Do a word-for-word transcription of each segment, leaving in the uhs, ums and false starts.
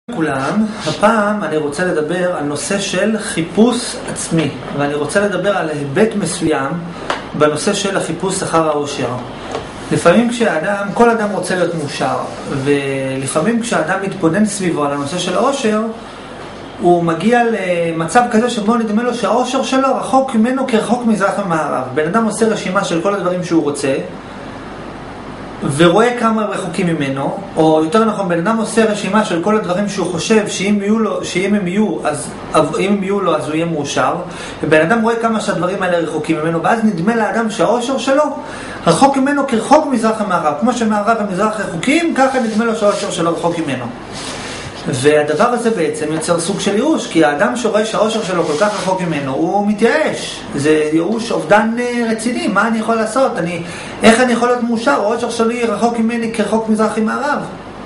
כולם, הפעם אני רוצה לדבר על נושא של חיפוש עצמי, ואני רוצה לדבר על היבט מסוים בנושא של החיפוש אחר האושר. לפעמים כשאדם, כל אדם רוצה להיות מאושר, ולפעמים כשאדם מתבונן סביבו על הנושא של האושר, הוא מגיע למצב כזה שבו נדמה לו שהאושר שלו רחוק ממנו כרחוק מזרח ומערב. בן אדם עושה רשימה של כל הדברים שהוא רוצה, ורואה כמה רחוקים ממנו, או יותר נכון, בן אדם עושה רשימה של כל הדברים שהוא חושב שאם יהיו לו, שאם הם יהיו, אז, אם הם יהיו לו, אז הוא יהיה מאושר, ובן אדם רואה כמה שהדברים האלה רחוקים ממנו, ואז נדמה לאדם שהאושר שלו רחוק ממנו כרחוק מזרח המערב. כמו שמערב ומזרח רחוקים, ככה נדמה לו שהאושר שלו רחוק ממנו. והדבר הזה בעצם יוצר סוג של ייאוש, כי האדם שרואה שהאושר שלו כל כך רחוק ממנו, הוא מתייאש. זה ייאוש, אובדן רציני. מה אני יכול לעשות? אני, איך אני יכול להיות מאושר? האושר שלי רחוק ממני כרחוק מזרחי מערב.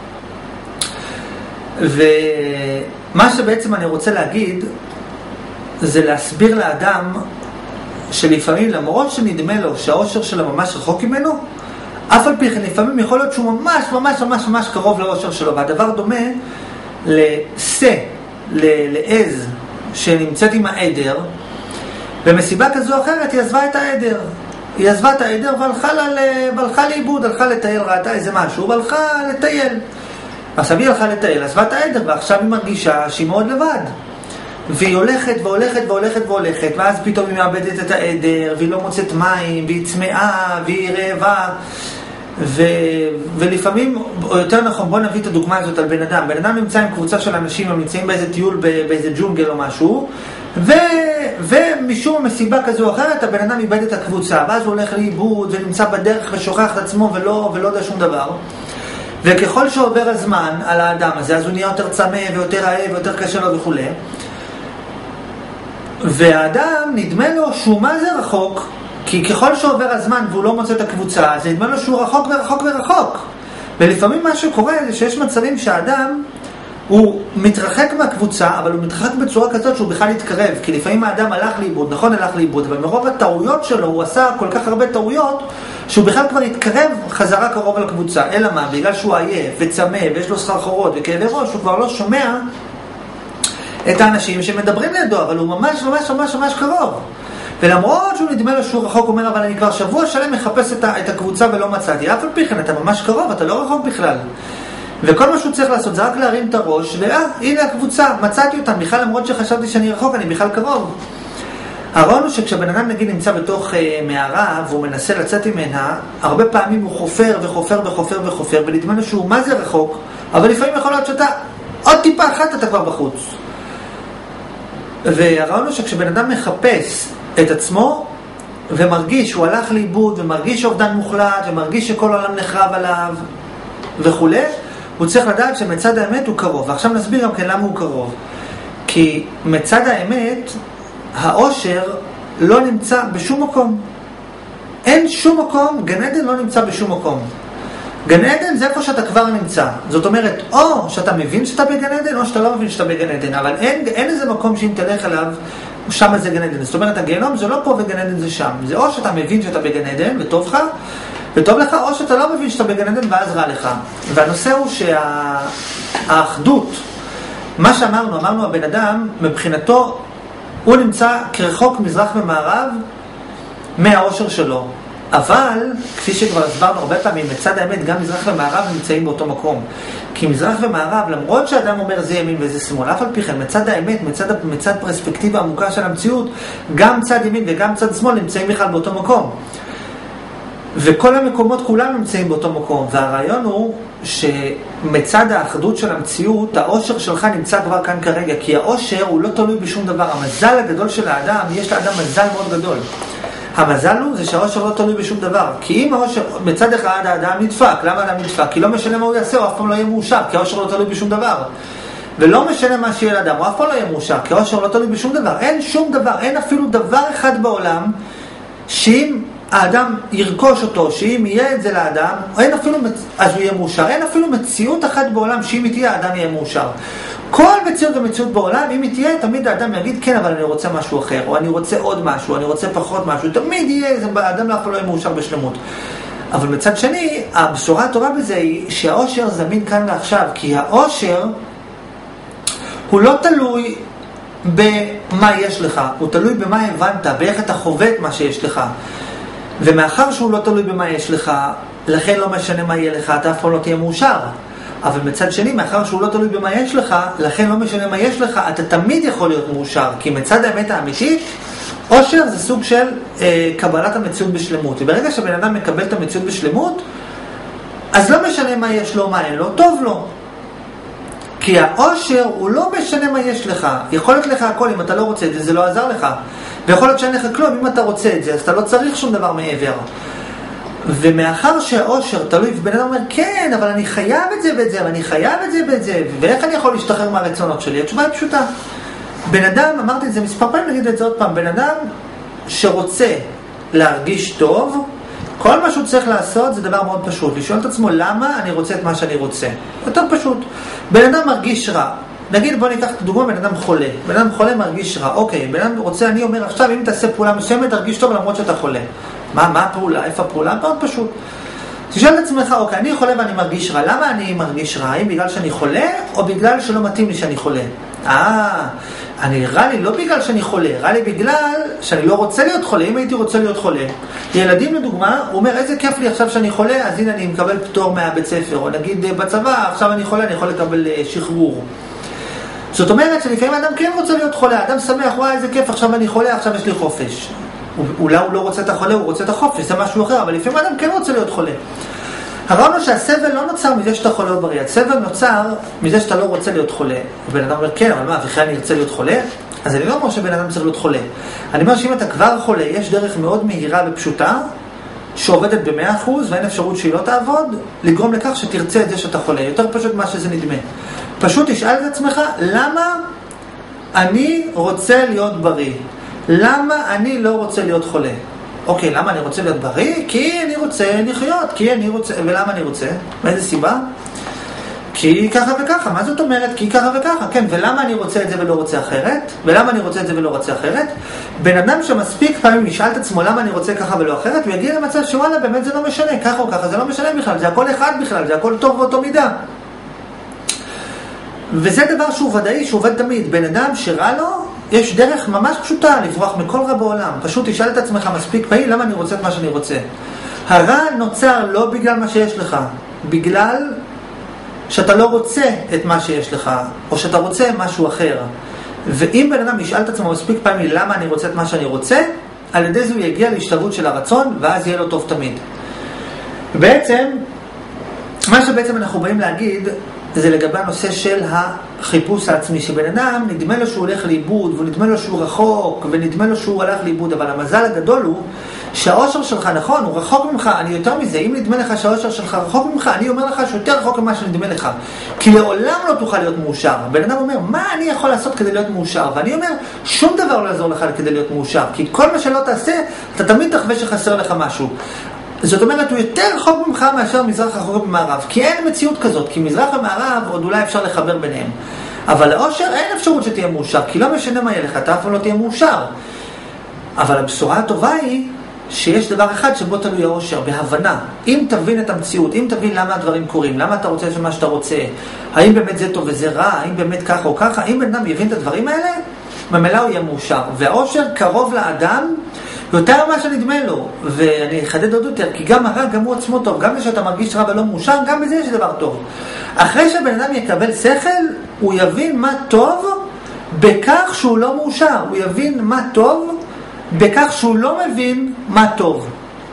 ומה שבעצם אני רוצה להגיד, זה להסביר לאדם שלפעמים, למרות שנדמה לו שהאושר שלו ממש רחוק ממנו, אף על פי כן לפעמים יכול להיות שהוא ממש ממש ממש ממש קרוב לאושר שלו. והדבר דומה לסה, לעז שנמצאת עם העדר, במסיבה כזו או אחרת היא עזבה את העדר. היא עזבה את העדר והלכה, לה, והלכה לאיבוד, הלכה לטייל, ראתה איזה משהו, והלכה לטייל. עכשיו היא הלכה לטייל, עזבה את העדר, ועכשיו היא מרגישה שהיא מאוד לבד. והיא הולכת והולכת והולכת והולכת, ואז פתאום היא מאבדת את העדר, והיא לא מוצאת מים, והיא צמאה, והיא רעבה. ו... ולפעמים, או יותר נכון, בוא נביא את הדוגמה הזאת על בן אדם. בן אדם נמצא עם קבוצה של אנשים, הם נמצאים באיזה טיול, באיזה ג'ונגל או משהו, ו... ומשום מסיבה כזו או אחרת, הבן אדם איבד את הקבוצה, ואז הוא הולך לאיבוד, ונמצא בדרך ושוכח את עצמו, ולא, ולא יודע שום דבר. וככל שעובר הזמן על האדם הזה, אז הוא נהיה יותר צמא, ויותר רעב, ויותר קשה לו וכו'. והאדם נדמה לו שהוא מה זה רחוק, כי ככל שעובר הזמן והוא לא מוצא את הקבוצה, אז נדמה לו שהוא רחוק ורחוק ורחוק. ולפעמים מה שקורה זה שיש מצבים שהאדם הוא מתרחק מהקבוצה, אבל הוא מתרחק בצורה כזאת שהוא בכלל יתקרב, כי לפעמים האדם הלך לאיבוד, נכון הלך לאיבוד, אבל מרוב הטעויות שלו הוא עשה כל כך הרבה טעויות שהוא בכלל כבר יתקרב חזרה קרוב לקבוצה. אלא מה? בגלל שהוא עייף וצמא ויש לו סחרחורות וכאבי ראש, הוא כבר לא שומע את האנשים שמדברים לידו, אבל הוא ממש ממש ממש ממש קרוב. ולמרות שהוא נדמה לו שהוא רחוק, הוא אומר, אבל אני כבר שבוע שלם מחפש את, את הקבוצה ולא מצאתי. אף על פי כן, אתה ממש קרוב, אתה לא רחוק בכלל. וכל מה שהוא צריך לעשות זה רק להרים את הראש, ואה, הנה הקבוצה, מצאתי אותה. בכלל למרות שחשבתי שאני רחוק, אני בכלל קרוב. הרעיון הוא שכשבן אדם נגיד נמצא בתוך אה, מערה, והוא מנסה לצאת ממנה, הרבה פעמים הוא חופר וחופר וחופר וחופר, ונדמה לו שהוא מה זה רחוק, אבל לפעמים יכול להיות שאתה עוד טיפה אחת אתה כבר בחוץ. והרעיון הוא שכשבן אדם מחפש את עצמו ומרגיש שהוא הלך לאיבוד ומרגיש אובדן מוחלט ומרגיש שכל העולם נחרב עליו וכו', הוא צריך לדעת שמצד האמת הוא קרוב. ועכשיו נסביר גם כן למה הוא קרוב. כי מצד האמת האושר לא נמצא בשום מקום. אין שום מקום, גן עדן לא נמצא בשום מקום. גן עדן זה איפה שאתה כבר נמצא. זאת אומרת, או שאתה מבין שאתה בגן עדן או שאתה לא מבין שאתה בגן עדן, אבל אין, אין איזה מקום שאם תלך אליו שם זה גן עדן. זאת אומרת, הגיהנום זה לא פה וגן עדן זה שם. זה או שאתה מבין שאתה בגן עדן וטוב לך, וטוב לך, או שאתה לא מבין שאתה בגן עדן ואז רע לך. והנושא הוא שהאחדות, מה שאמרנו, אמרנו הבן אדם, מבחינתו, הוא נמצא כרחוק מזרח ומערב מהאושר שלו. אבל, כפי שכבר הסברנו הרבה פעמים, מצד האמת גם מזרח ומערב נמצאים באותו מקום. כי מזרח ומערב, למרות שאדם אומר זה ימין וזה שמאל, אף על פי כן, מצד האמת, מצד, מצד פרספקטיבה עמוקה של המציאות, גם צד ימין וגם צד שמאל נמצאים בכלל באותו מקום. וכל המקומות כולם נמצאים באותו מקום. והרעיון הוא שמצד האחדות של המציאות, האושר שלך נמצא כבר כאן כרגע, כי האושר הוא לא תלוי בשום דבר. המזל הגדול של האדם, יש לאדם מזל מאוד גדול. המזל הוא זה שהאושר לא תלוי בשום דבר. כי אם האושר, מצד אחד האדם נדפק. למה האדם נדפק? כי לא משנה מה הוא יעשה, הוא אף פעם לא יהיה מאושר, כי האושר לא תלוי בשום דבר. ולא משנה מה שיהיה לאדם, הוא אף פעם לא יהיה מאושר, כי האושר לא תלוי בשום דבר. אין שום דבר, אין אפילו דבר אחד בעולם, שאם האדם ירכוש אותו, שאם יהיה את זה לאדם, אין אפילו, אז הוא יהיה מאושר. אין אפילו מציאות אחת בעולם, שאם היא תהיה, האדם יהיה מאושר. כל מציאות ומציאות בעולם, אם היא תהיה, תמיד האדם יגיד, כן, אבל אני רוצה משהו אחר, או אני רוצה עוד משהו, אני רוצה פחות משהו, תמיד יהיה, האדם לא יכול לא יהיה מאושר בשלמות. אבל מצד שני, הבשורה הטובה בזה היא שהאושר זמין כאן ועכשיו, כי האושר הוא לא תלוי במה יש לך, הוא תלוי במה הבנת, באיך אתה חווה את מה שיש לך. ומאחר שהוא לא תלוי במה יש לך, לכן לא משנה מה יהיה לך, אתה אף פעם לא תהיה מאושר. אבל מצד שני, מאחר שהוא לא תלוי במה יש לך, לכן לא משנה מה יש לך, אתה תמיד יכול להיות מאושר. כי מצד האמת האמיתית, אושר זה סוג של אה, קבלת המציאות בשלמות. וברגע שבן אדם מקבל את המציאות בשלמות, אז לא משנה מה יש לו, מה אין לו, טוב לו. כי האושר הוא לא משנה מה יש לך. יכול להיות לך הכל, אם אתה לא רוצה את זה, זה לא עזר לך. ויכול להיות שאין לך כלום, אם אתה רוצה את זה, אז אתה לא צריך שום דבר מעבר. ומאחר שהאושר תלוי, ובן אדם אומר, כן, אבל אני חייב את זה ואת זה, ואני חייב את זה ואת זה, ואיך אני יכול להשתחרר מהרצונות שלי? התשובה היא פשוטה. בן אדם, אמרתי את זה מספר פעמים, נגיד את זה עוד פעם, בן אדם שרוצה להרגיש טוב, כל מה שהוא צריך לעשות זה דבר מאוד פשוט. לשאול את עצמו, למה אני רוצה את מה שאני רוצה? יותר פשוט. בן אדם מרגיש רע. נגיד, בוא ניקח את הדוגמה, בן אדם חולה. בן אדם חולה מרגיש רע. אוקיי, בן אדם רוצה, אני אומר עכשיו, אם תעשה פעולה מסוימת, תרגיש טוב למרות שאתה חולה. מה, מה הפעולה? איפה הפעולה? מאוד פשוט. תשאל את עצמך, אוקיי, אני חולה ואני מרגיש רע. למה אני מרגיש רע? האם בגלל שאני חולה, או בגלל שלא מתאים לי שאני חולה? אה, אני רע לי לא בגלל שאני חולה, רע לי בגלל שאני לא רוצה להיות חולה. אם הייתי רוצה להיות חולה, ילדים לדוגמה, הוא אומר, איזה כיף לי עכשיו שאני חולה, אז הנה אני מקבל פטור מהבית ספר, או נגיד בצבא, עכשיו אני חולה, אני יכול לקבל שחרור. זאת אומרת שלפעמים האדם כן רוצה להיות חולה, האדם שמח, וואי איזה כיף, עכשיו אני חולה, עכשיו יש לי חופש. אולי הוא לא רוצה את החולה, הוא רוצה את החופש, זה משהו אחר, אבל לפעמים האדם כן רוצה להיות חולה. הרעיון הוא שהסבל לא נוצר מזה שאתה חולה או בריא, הסבל נוצר מזה שאתה לא רוצה להיות חולה. ובן אדם אומר, כן, אבל מה, וכי אני ארצה להיות חולה? אז אני לא אומר שבן אדם צריך להיות חולה. אני אומר שאם אתה כבר חולה, יש דרך מאוד מהירה ופשוטה, שעובדת ב-מאה אחוז, ואין אפשרות שהיא לא תעבוד, לגרום לכך שתרצה את זה שאתה חולה. יותר פשוט מה שזה נדמה. פשוט תשאל את עצמך, למה אני רוצה להיות בריא? למה אני לא רוצה להיות חולה? אוקיי, למה אני רוצה להיות בריא? כי אני רוצה לחיות, כי אני רוצה, ולמה אני רוצה? מאיזה סיבה? כי ככה וככה, מה זאת אומרת? כי ככה וככה, כן, ולמה אני רוצה את זה ולא רוצה אחרת? ולמה אני רוצה את זה ולא רוצה אחרת? בן אדם שמספיק פעמים ישאל את עצמו למה אני רוצה ככה ולא אחרת, הוא יגיע למצב שוואלה, באמת זה לא משנה, ככה או ככה, זה לא משנה בכלל, זה הכל אחד בכלל, זה הכל טוב באותו מידה. וזה דבר שהוא ודאי, שהוא עובד תמיד. בן אדם שרע לו, יש דרך ממש פשוטה לברוח מכל רע בעולם. פשוט תשאל את עצמך מספיק פעיל, למה אני רוצה את מה שאני רוצה? הרע נוצר לא בגלל מה שיש לך, בגלל שאתה לא רוצה את מה שיש לך, או שאתה רוצה משהו אחר. ואם בן אדם ישאל את עצמו מספיק פעמים למה אני רוצה את מה שאני רוצה, על ידי זה הוא יגיע להשתלבות של הרצון, ואז יהיה לו טוב תמיד. בעצם, מה שבעצם אנחנו באים להגיד, זה לגבי הנושא של החיפוש העצמי, שבן אדם נדמה לו שהוא הולך לאיבוד, ונדמה לו שהוא רחוק, ונדמה לו שהוא הלך לאיבוד, אבל המזל הגדול הוא שהאושר שלך, נכון, הוא רחוק ממך. אני יותר מזה, אם נדמה לך שהאושר שלך רחוק ממך, אני אומר לך שהוא יותר רחוק ממה שנדמה לך, כי לעולם לא תוכל להיות מאושר. בן אדם אומר, מה אני יכול לעשות כדי להיות מאושר? ואני אומר, שום דבר לא יעזור לך כדי להיות מאושר, כי כל מה שלא תעשה, אתה תמיד תחווה שחסר לך משהו. זאת אומרת, הוא יותר רחוק ממך מאשר מזרח רחוק ממערב, כי אין מציאות כזאת, כי מזרח ומערב עוד אולי אפשר לחבר ביניהם. אבל לאושר אין אפשרות שתהיה מאושר, כי לא משנה מה יהיה לך, אתה אף לא תהיה מאושר. אבל הבשורה הטובה היא שיש דבר אחד שבו תלוי האושר, בהבנה. אם תבין את המציאות, אם תבין למה הדברים קורים, למה אתה רוצה מה שאתה רוצה, האם באמת זה טוב וזה רע, האם באמת ככה או ככה, אם בן אדם יבין את הדברים האלה, ממילא הוא יהיה מאושר. והאושר קרוב לאדם יותר מה שנדמה לו, ואני אחדד עוד יותר, כי גם הרע, גם הוא עצמו טוב, גם זה שאתה מרגיש רע ולא מאושר, גם בזה יש דבר טוב. אחרי שבן אדם יקבל שכל, הוא יבין מה טוב בכך שהוא לא מאושר, הוא יבין מה טוב בכך שהוא לא מבין מה טוב.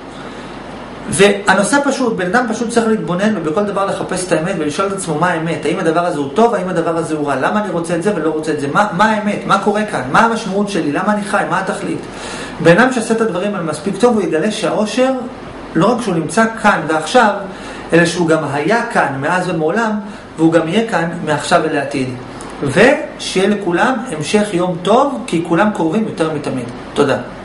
והנושא פשוט, בן אדם פשוט צריך להתבונן ובכל דבר לחפש את האמת ולשאול את עצמו מה האמת, האם הדבר הזה הוא טוב, האם הדבר הזה הוא רע, למה אני רוצה את זה ולא רוצה את זה, מה, מה האמת, מה קורה כאן, מה המשמעות שלי, למה אני חי, מה התכלית. בן אדם שעושה את הדברים על מספיק טוב, הוא יגלה שהאושר לא רק שהוא נמצא כאן ועכשיו, אלא שהוא גם היה כאן מאז ומעולם, והוא גם יהיה כאן מעכשיו ולעתיד. ושיהיה לכולם המשך יום טוב, כי כולם קרובים יותר מתמיד. תודה.